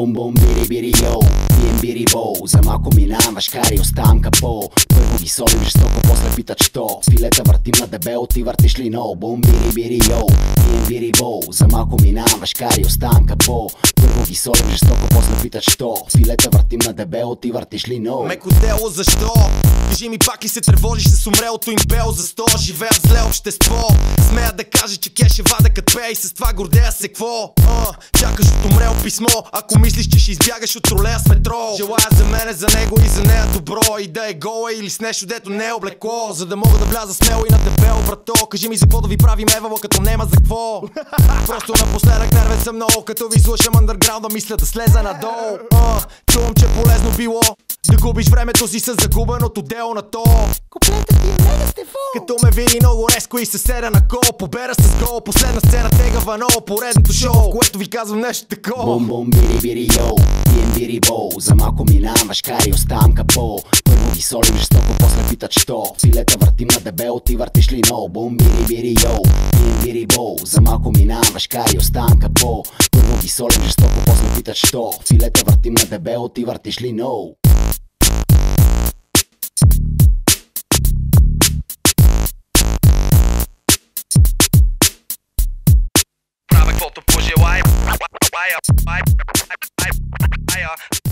Бум бум бири бири йоу, пием бири бол. За малко минаваш, кари оставам капо. Първо ги солим жестоко, после питат що. Филета въртим на дебело, ти въртиш ли но. Бум бири бири йоу, пием бири бол. За малко минаваш, кари оставам капо. Първо ги солим жестоко, после питат що. Филета въртим на дебело, ти въртиш ли но. Меко дело защо? Кажи ми пак ли се тревожиш с умрелото им бело за 100? Живея в зле общество. Смея да кажа, че кеше вада кът пее и с това гордея се кво. Чакаш от умрел писмо, ако мислиш, че ще избягаш от тролея с метро. Желая за мене, за него и за нея добро. И да е гола или с нещо, дето не е облекло. За да мога да вляза смело и на дебело, брато. Кажи ми за какво да ви правим евала, като нема за какво. Просто напоследък нервен съм много, като ви слушам андърграунда, мисля да слеза надолу. Чувам, че полезно било да губиш времето си с загубеното дело на то. Куплетът ти е мега стефо. Като ме види много резко и се седа на кол. Побера с гол, последна сцена тегава много. Поредното шоу, в което ви казвам нещо такова. Бум бум бири бири йоу, пием бири бол. За малко минаваш, кари оставам капо. Първо ги солим жестоко, после питат що. Филета въртим на дебело, ти въртиш ли но. Бум бири бири йоу, пием бири бол. За малко минаваш, кари оставам капо. Първо ги солим жестоко, после питат що. Филета въртим на дебело, ти въртиш ли но. Правя каквото пожелая.